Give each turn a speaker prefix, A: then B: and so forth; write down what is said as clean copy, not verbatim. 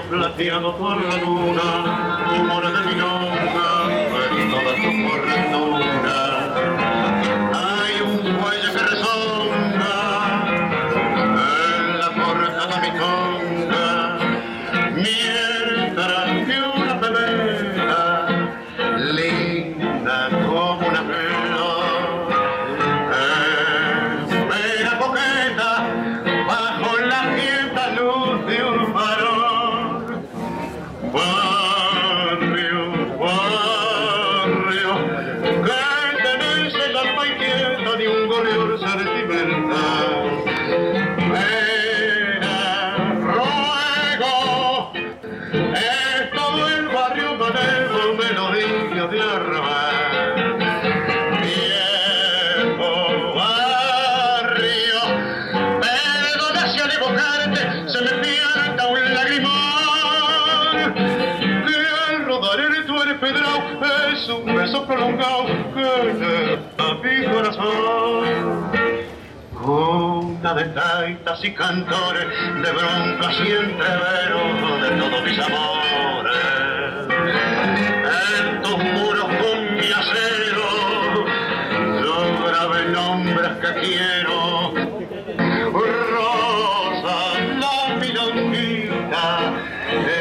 A: plateado por la luna, humor de milonga en toda tu fortuna. Hay un cuello que resonga en la portada mi conga, mientras que una pebeta linda como una flor espera coqueta bajo la quieta luz de un farol. Barrio, barrio, que tenés el alma inquieta de un goleador sentimental. Mira, ruego, es todo el barrio manejo, melodía de arrabal. Viejo barrio, perdona si al evocarte se me pianta un lagrimón, que al rodar en tu empedrado es un beso prolongado que llena mi corazón. Junta de taitas y cantores, de broncas y entreveros de todos mis amores. En tus muros con mi acero, yo grabé nombres que quiero. Rosa, la milonguita,